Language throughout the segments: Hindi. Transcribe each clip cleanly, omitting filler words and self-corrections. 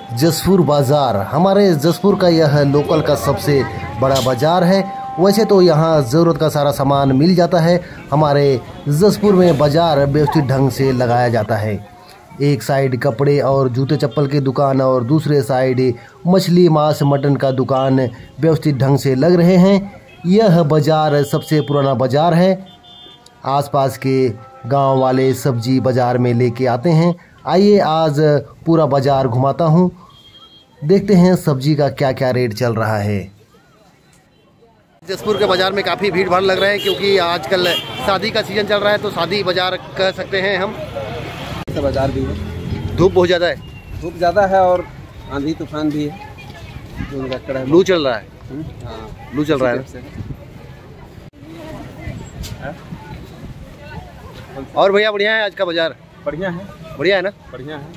जसपुर बाज़ार हमारे जसपुर का यह लोकल का सबसे बड़ा बाज़ार है। वैसे तो यहाँ ज़रूरत का सारा सामान मिल जाता है। हमारे जसपुर में बाज़ार व्यवस्थित ढंग से लगाया जाता है। एक साइड कपड़े और जूते चप्पल की दुकान और दूसरे साइड मछली मांस मटन का दुकान व्यवस्थित ढंग से लग रहे हैं। यह बाज़ार सबसे पुराना बाज़ार है। आसपास के गांव वाले सब्जी बाज़ार में लेके आते हैं। आइए आज पूरा बाज़ार घुमाता हूं, देखते हैं सब्जी का क्या क्या रेट चल रहा है। जसपुर के बाज़ार में काफ़ी भीड़ भाड़ लग रहा है क्योंकि आजकल शादी का सीज़न चल रहा है, तो शादी बाज़ार कह सकते हैं हम। बाज़ार भी है, धूप बहुत ज़्यादा है, धूप ज़्यादा है और आंधी तूफान भी है, लू चल रहा है। लू चल रहा है। और भैया बढ़िया है आज का बाज़ार? बढ़िया है, बढ़िया है ना? बढ़िया है।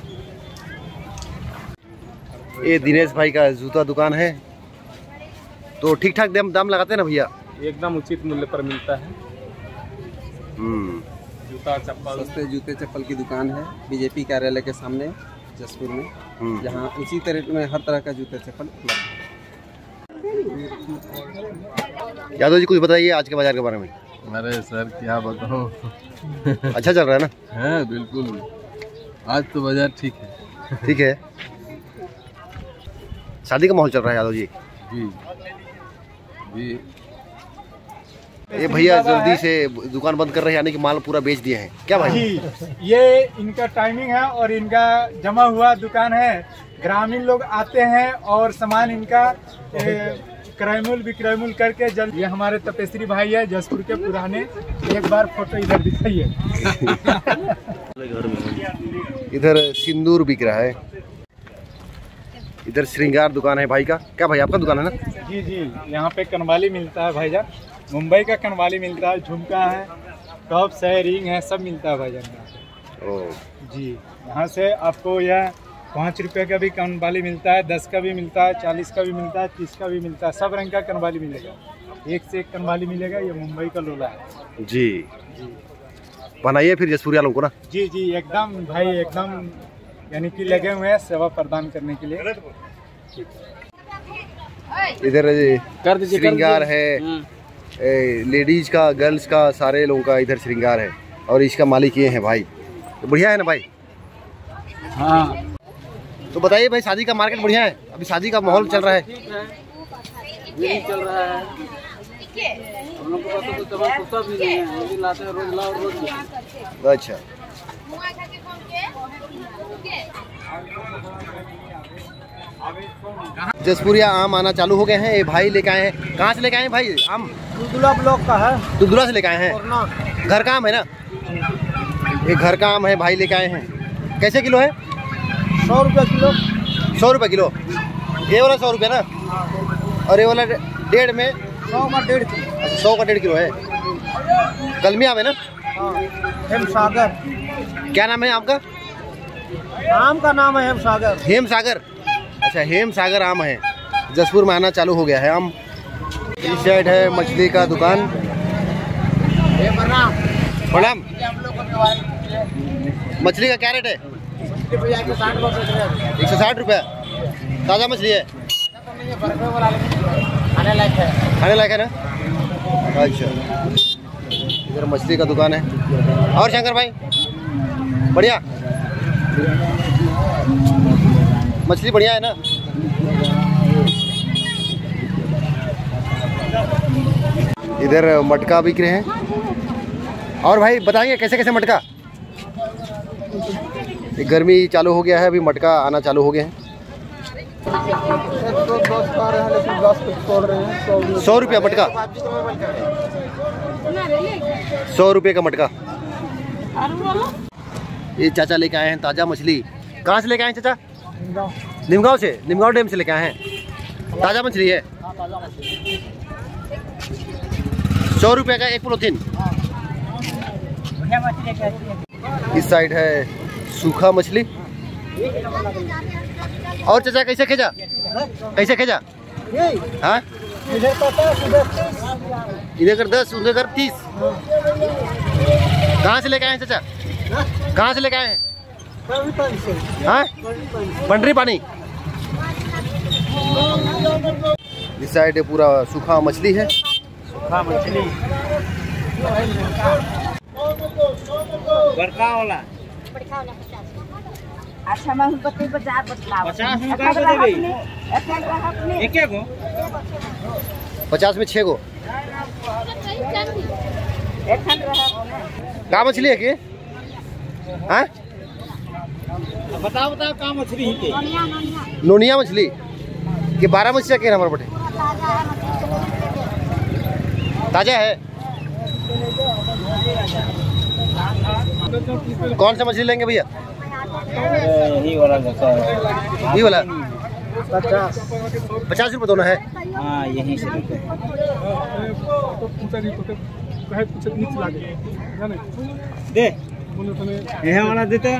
ये दिनेश भाई का जूता दुकान है, तो ठीक ठाक दाम लगाते हैं ना भैया? एकदम उचित मूल्य पर मिलता है। जूता चप्पल, सस्ते जूते चप्पल की दुकान है बीजेपी कार्यालय के सामने जसपुर में, जहाँ उचित रेट में हर तरह का जूते चप्पल उपलब्ध है। यादव जी कुछ बताइए आज के बाज़ार के बारे में। अरे सर क्या बताऊं। अच्छा चल रहा है ना? हाँ बिल्कुल, आज तो बाजार ठीक है। ठीक है। शादी का माहौल चल रहा है यादव जी? जी जी। ये भैया जल्दी से दुकान बंद कर रहे हैं, यानी कि माल पूरा बेच दिए हैं क्या भाई? ये इनका टाइमिंग है और इनका जमा हुआ दुकान है। ग्रामीण लोग आते हैं और सामान इनका क्रयमूल विक्रयमूल करके जल्द। ये हमारे तपेश्वरी भाई है जसपुर के पुराने, एक बार फोटो इधर दिखाइए। इधर सिंदूर बिक रहा है, इधर श्रृंगार दुकान है भाई का। क्या भाई आपका दुकान है ना? जी जी, यहाँ पे कनवाली मिलता है भाईजान, मुंबई का कनवाली मिलता है, झुमका है, टॉप्स है, रिंग है, सब मिलता है भाईजान। ओह जी, यहाँ से आपको यह 5 रुपये का भी कनवाली मिलता है, 10 का भी मिलता है, 40 का भी मिलता है, 30 का भी मिलता है, सब रंग का कनवाली मिलेगा। एक से एक कनवाली मिलेगा। ये मुंबई का लोला है जी। बनाइए फिर जसपुरिया लोगों को ना। जी जी, एकदम भाई, एकदम यानी कि लगे हुए हैं सेवा प्रदान करने के लिए। इधर श्रृंगार है, लेडीज का, गर्ल्स का, सारे लोगों का इधर श्रृंगार है और इसका मालिक ये है भाई। तो बढ़िया है ना भाई? हाँ। तो बताइए भाई, शादी का मार्केट बढ़िया है? अभी शादी का माहौल चल रहा है? यही चल रहा है। हम लोग को पता तो तमाम भी नहीं है, रोज लाते हैं, रोज लाओ रोज। अच्छा। जसपुरिया आम आना चालू हो गए हैं। ये भाई लेके आए हैं। कहाँ से लेके आए हैं भाई आम? दुदुला ब्लॉक का है। दुदुला से लेके आए हैं। घर का आम है ना? ये घर का आम है, भाई लेके आए हैं। कैसे किलो है? 100 रुपये किलो। 100 रुपये किलो। ये वाला 100 रुपये ना? और ये वाला 1.5 में 100 का 1.5 किलो। 100 का 1.5 किलो है। कलमी आम है ना? हेमसागर। क्या नाम है आपका? आम का नाम है हेमसागर। हेमसागर। अच्छा, हेमसागर आम है। जसपुर में आना चालू हो गया है आम। इस साइड है मछली का दुकान। प्रणाम। मछली का क्या रेट है? 160 रुपया। ताज़ा मछली है? खाने लायक है ना? अच्छा, इधर मछली का दुकान है। और शंकर भाई बढ़िया? मछली बढ़िया है ना? इधर मटका बिक रहे हैं। और भाई बताइए कैसे कैसे मटका? गर्मी चालू हो गया है, अभी मटका आना चालू हो गए हैं। 100 रुपया मटका। 100 रुपये का मटका। ये चाचा लेके आए हैं ताज़ा मछली। कहाँ से लेके आए हैं चाचा? निमगांव से। निमगांव डैम से लेके आए हैं। ताज़ा मछली है। 100 रुपये का एक पॉलीथीन। इस साइड है सूखा मछली। और चाचा कैसे खेजा? कैसे खेजा? हाँ, इधर कर 10, उधर कर 30। कहाँ से लेके आए हैं चाचा? कहाँ से लेके आए हैं? हाँ, पंडरी पानी। इस साइड पूरा सूखा मछली है। सूखा मछली बड़का वाला अच्छा मैं बत्ती बाजार बतलाओ 50 में का देबे एक गो 50 में 6 गो। का मछली है कि हाँ? बताओ का मछली है के नोनिया मछली कि 12 मछली के हमारे बटे ताजा है। कौन सा मछली लेंगे भैया? यही वाला ये वाला 50 रुपये दोनों है। हाँ यहीं से दे यह वाला देते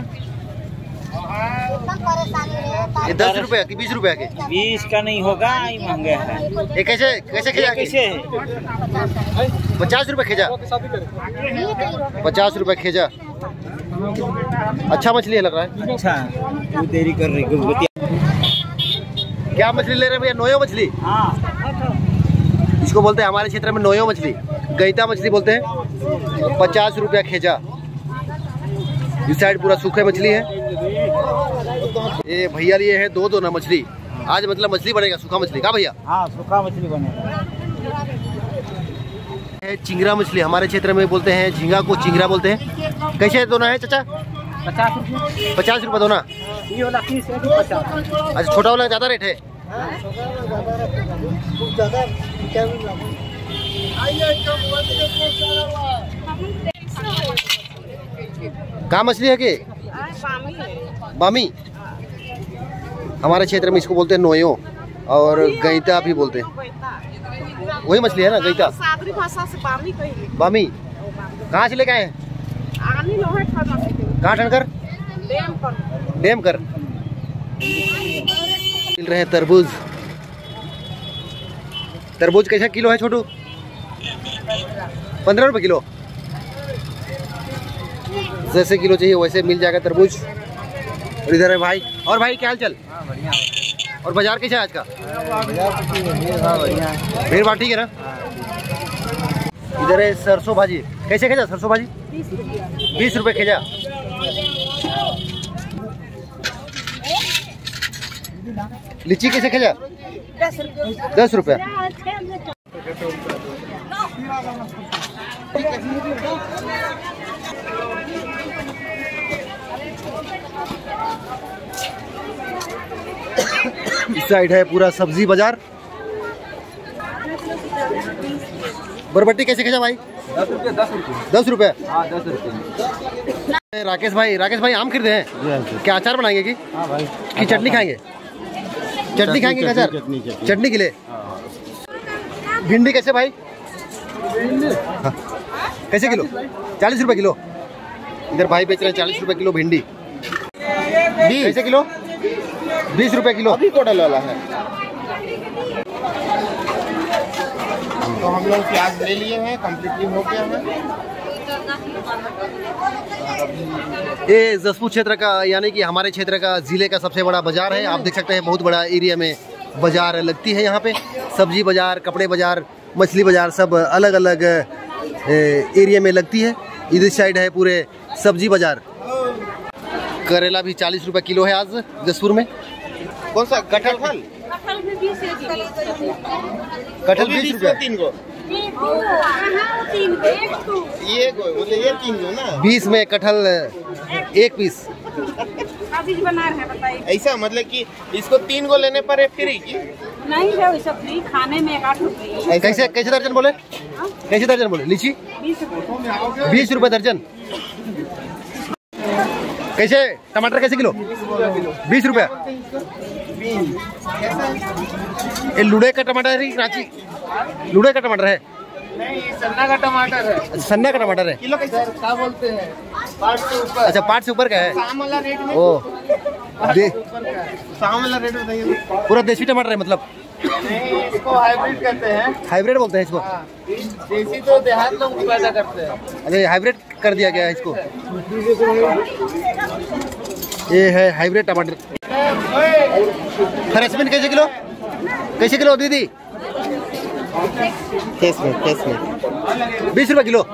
ये 10 रुपये कि 20 रुपये के? 20 का नहीं होगा, ये महंगे है। ये कैसे कैसे खिजा? कैसे है? 50 रुपये खिजा। 50 रुपये खिजा। अच्छा मछली है लग रहा है। अच्छा तू देरी कर रही है। क्या मछली ले रहे हैं भैया? नोयो मछली। हाँ इसको बोलते हैं हमारे क्षेत्र में नोयो मछली, गैता मछली बोलते हैं। 50 रुपया खेजा। इस साइड पूरा सूखे मछली है। ये भैया लिए है दो ना मछली। आज मतलब मछली बनेगा, सूखा मछली का भैया? हाँ सूखा मछली बनेगा। चिंगरा मछली हमारे क्षेत्र में बोलते हैं, झींगा को चिंगरा बोलते हैं। कैसे दोना है चाचा? 50 रुपये दोना। ये वाला 30 है 50। अच्छा छोटा वाला ज़्यादा रेट है। कहाँ मछली है कि बामी? हमारे क्षेत्र में इसको बोलते हैं नोयो और गैता भी बोलते हैं। वही मछली है ना गैता? सादरी भाषा से बामी कही। बामी कहाँ से लेके आए हैं? कहाँ ठनकर? डेम कर। मिल रहे हैं तरबूज। तरबूज कैसा किलो है छोटू? 15 रुपये किलो। जैसे किलो चाहिए वैसे मिल जाएगा तरबूज। और इधर है भाई। और भाई क्या हाल चाल? और बाजार कैसा है आज का? भीड़ भाड़ ठीक है ना? इधर है सरसों भाजी। कैसे खेजा सरसों भाजी? 20 रुपये खेजा। लीची कैसे खेजा? 10 रुपये। इस साइड है पूरा सब्जी बाजार। बरबट्टी कैसे खेजा भाई? 10 रुपये 10 रुपये 10 रुपये। हाँ 10 रुपये। राकेश भाई आम खरीदे हैं क्या? अचार बनाएंगे कि चटनी खाएंगे? चटनी खाएंगे क्या अचार? चटनी के लिए। भिंडी कैसे भाई? हाँ। कैसे किलो? 40 रुपये किलो। इधर भाई बेच रहे हैं 40 रुपये किलो भिंडी। कैसे किलो? 20 रुपये किलो। अभी कोडल वाला है। तो हम लोग प्याज ले लिए हैं, कम्प्लीटली हो गया है। ये जसपुर क्षेत्र का यानी कि हमारे क्षेत्र का जिले का सबसे बड़ा बाजार है। आप देख सकते हैं बहुत बड़ा एरिया में बाजार लगती है। यहाँ पे सब्जी बाजार, कपड़े बाजार, मछली बाजार सब अलग अलग एरिया में लगती है। इधर साइड है पूरे सब्जी बाजार। करेला भी 40 रुपये किलो है आज जसपुर में। कौन सा कटहल? कटहल 20 रुपये। 3 गो ये गो मतलब ये 3 गो ना। 20 में कटहल 1 पीस। बना रहे हैं बताइए। ऐसा मतलब कि इसको 3 गो लेने पर है फ्री की? नहीं है वैसा फ्री, खाने में 8 रुपये। कैसे दर्जन बोले? कैसे दर्जन बोले? लीची 20 रुपये दर्जन। कैसे टमाटर कैसे किलो? 20 रुपये। ये लुड़े का टमाटर है? रांची लुड़े का टमाटर है? नहीं सन्ना का टमाटर है। सन्ना का टमाटर है। किलो कैसे क्या बोलते हैं? पार्ट से ऊपर। अच्छा पार्ट से ऊपर का है। शाम वाला रेट में। ओ शाम वाला रेट बताइए। पूरा देसी टमाटर है मतलब? नहीं इसको हाइब्रिड कहते हैं। हाइब्रिड बोलते हैं इसको? देसी तो देहात लोग पैदा करते हैं। अरे हाइब्रिड कर दिया गया है इसको। ये है हाइब्रिड टमाटर। फ्रेशमिन कैसे किलो? कैसे किलो दीदी? कैश में 20 रुपए किलो।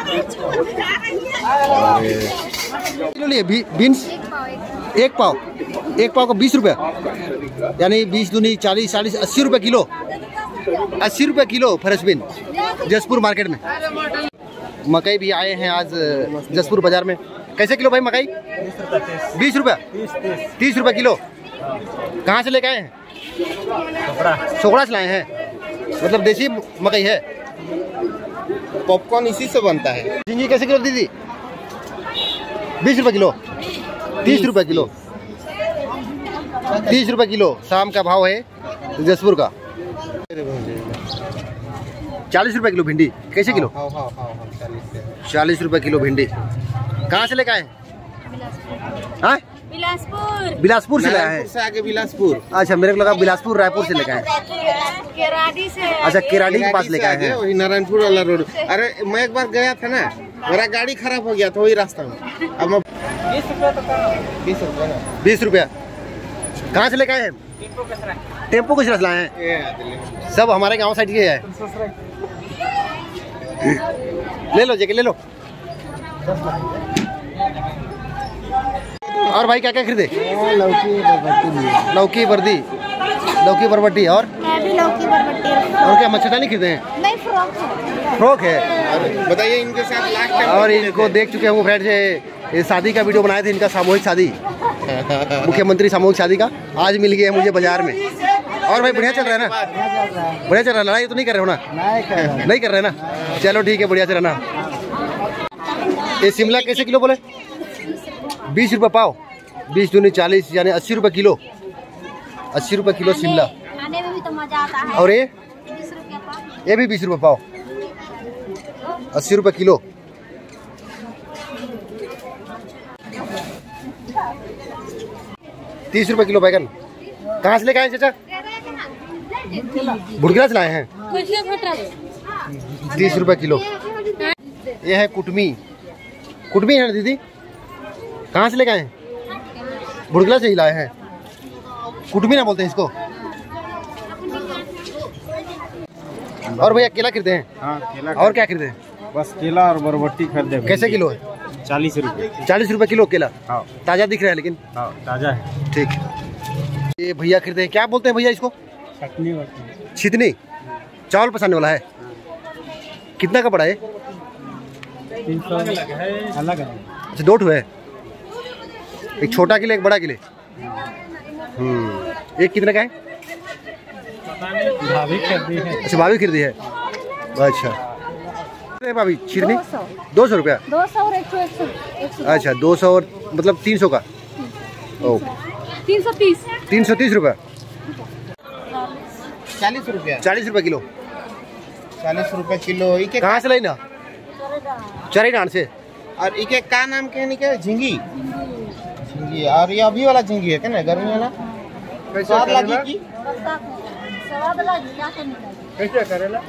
किलो लिए बीन्स एक पाव का 20 रुपये, यानी 20 दूनी 40 40 80 रुपये किलो। 80 रुपये किलो फ्रेश बीन जसपुर मार्केट में। मकई भी आए हैं आज जसपुर बाजार में। कैसे किलो भाई मकई? 20 रुपये 30 रुपये किलो। कहाँ से लेके आए हैं? छोकड़ा से लाए हैं, मतलब देसी मकई है। पॉपकॉर्न इसी से बनता है। झींगी कैसे किलो दीदी? 20 रुपये किलो। 30 रुपये किलो। 30 रुपये किलो शाम का भाव है जसपुर का। 40 रुपये किलो भिंडी। कैसे किलो? 40 रुपये किलो भिंडी। कहाँ से लेकर आए? हाँ, बिलासपुर से लाए हैं। से आगे बिलासपुर। अच्छा, मेरे को लगा बिलासपुर रायपुर से लेकर आए। अच्छा, केराडी के पास लेकर आए हैं। वही नारायणपुर वाला रोड। अरे मैं एक बार गया था ना, मेरा गाड़ी खराब हो गया था वही रास्ता में। अब मैं 20 रुपया। कहाँ से लेकर आए हैं? टेम्पो कुछ रस लाए हैं। सब हमारे गांव साइड के है। ले लो जेके ले लो। और भाई क्या क्या खरीदे? लौकी बरबट्टी और लौकी बरबट्टी। और क्या मच्छरदानी खरीदे हैं? नहीं, फ्रॉक है। बताइए इनके साथ लास्ट टाइम और इनको देख चुके हैं फ्रेंड्स। ये शादी का वीडियो बनाए थे, इनका सामूहिक शादी, मुख्यमंत्री सामूहिक शादी का। आज मिल गया मुझे बाजार में। और भाई बढ़िया चल रहा है ना? बढ़िया चल रहा है। लड़ाई तो नहीं कर रहे हो ना? नहीं कर रहे ना? चलो ठीक है, बढ़िया चल रहा ना। ये शिमला कैसे किलो बोले? 20 रुपये पाव। 20 दूनी 40, यानी 80 रुपये किलो। 80 रुपये किलो शिमला। खाने में भी तो मजा आता है। और ये 20 रुपया पाव। ये भी 20 रुपये पाव। 80 रुपये किलो। ₹30 रुपये किलो बैगन। कहाँ से लेके आए चाचा? भुड़किला से लाए हैं। 30 रुपये किलो। ये है कुटमी है ना दीदी? कहाँ से लेके आए हैं? भुड़किला से ही लाए हैं। कुटमी ना बोलते हैं इसको। और भैया केला खरीदे हैं? हाँ, केला। और क्या खरीदे हैं? बस केला और बरबट्टी खरीदे। कैसे किलो है? 40 रुपये। 40 रुपये किलो केला। हाँ, ताज़ा दिख रहा है लेकिन। हाँ, ताज़ा है। ठीक। ये भैया खरीदे हैं, क्या बोलते हैं भैया इसको? छितनी। चावल पसाने वाला है। कितना का पड़ा है? 300 अलग है। अच्छा, 2 ठो है, एक छोटा किले एक बड़ा किले। एक कितने का है? भाभी खरीदी है। अच्छा, भाभी खरीदी है। अच्छा भाभी छितनी 200 रुपया। 200 और 100। अच्छा, 200 और मतलब 300 का। ओ 330। 330 रुपया। 40 रुपया। 40 रुपये किलो। 40 रुपये किलो। इके कहाँ से लाई ना? चरी डांड से। और इके का नाम कहने के? झींगी। झींगी। और ये अभी वाला झींगी है क्या ना, गर्मी वाला? स्वाद लगी की? कैसे करेला?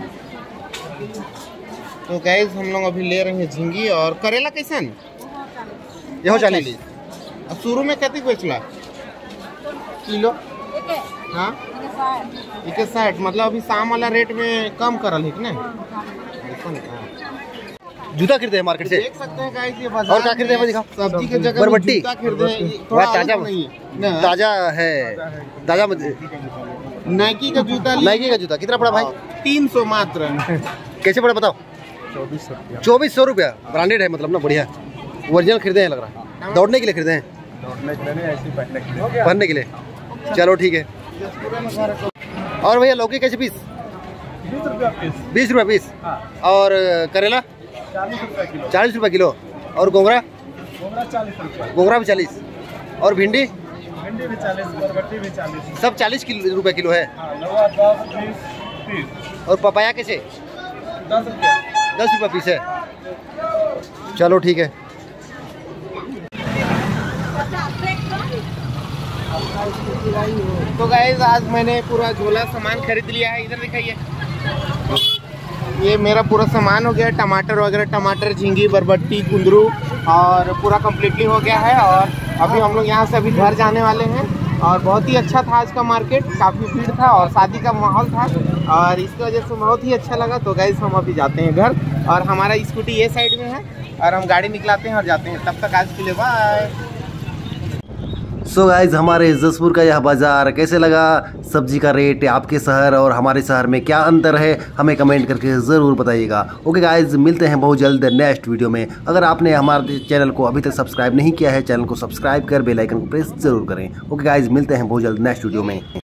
तो गाइस हम लोग अभी ले रहे हैं झींगी। और करेला कैसे? ये हो 40। शुरू में कितने बेचला किलो? हाँ, 60। मतलब अभी शाम वाला रेट में कम करल है कि नहीं? जूता खरीदे हैं मार्केट से। देख सकते हैं गाइस, ये बाजार और क्या खरीदे हैं दिखाओ? सब्जी के जगह बरबट्टी। जूता खरीदे हैं। वह थोड़ा ताजा नहीं है। ताजा है। ताजा नाइकी का जूता। नाइकी का जूता कितना पड़ा भाई? 300 मात्र। कैसे पड़ा बताओ? 2400 रुपया। ब्रांडेड है मतलब ना, बढ़िया ओरिजिनल खरीदे हैं लग रहा है। दौड़ने के लिए खरीदे हैं? पहनने के लिए। चलो ठीक है। और भैया लौकी कैसे पीस? 20 रुपये पीस। और करेला 40 रुपये किलो। और गोंगरा? गोंगरा भी 40। और भिंडी? भिंडी भी 40, बरबट्टी भी 40। सब 40 रुपये किलो है। लौका 10, 20, 30। और पपाया कैसे? 10 रुपया। 10 रुपये पीस है। चलो ठीक है। तो गाइस आज मैंने पूरा झोला सामान खरीद लिया है। इधर दिखाइए, ये मेरा पूरा सामान हो गया। टमाटर वगैरह, टमाटर, झींगी, बरबट्टी, कुंदरू और पूरा कम्प्लीटली हो गया है। और अभी हम लोग यहाँ से अभी घर जाने वाले हैं। और बहुत ही अच्छा था आज का मार्केट, काफ़ी भीड़ था और शादी का माहौल था और इसकी वजह से बहुत ही अच्छा लगा। तो गाइस हम अभी जाते हैं घर और हमारा स्कूटी ये साइड में है और हम गाड़ी निकलाते हैं और जाते हैं। तब तक आज के लिए बाय। सो गाइज हमारे जसपुर का यह बाज़ार कैसे लगा, सब्जी का रेट आपके शहर और हमारे शहर में क्या अंतर है, हमें कमेंट करके ज़रूर बताइएगा। ओके गाइज, मिलते हैं बहुत जल्द नेक्स्ट वीडियो में। अगर आपने हमारे चैनल को अभी तक सब्सक्राइब नहीं किया है, चैनल को सब्सक्राइब कर बेल आइकन को प्रेस ज़रूर करें। ओके गाइज, मिलते हैं बहुत जल्द नेक्स्ट वीडियो में।